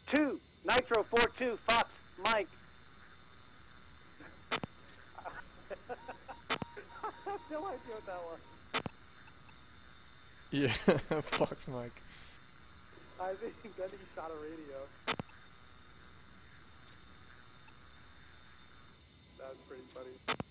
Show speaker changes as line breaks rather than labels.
2, Nitro 4-2, Fox, Mike. I have no idea what that was.
Yeah, Fox Mike.
I think then he shot a radio. That was pretty funny.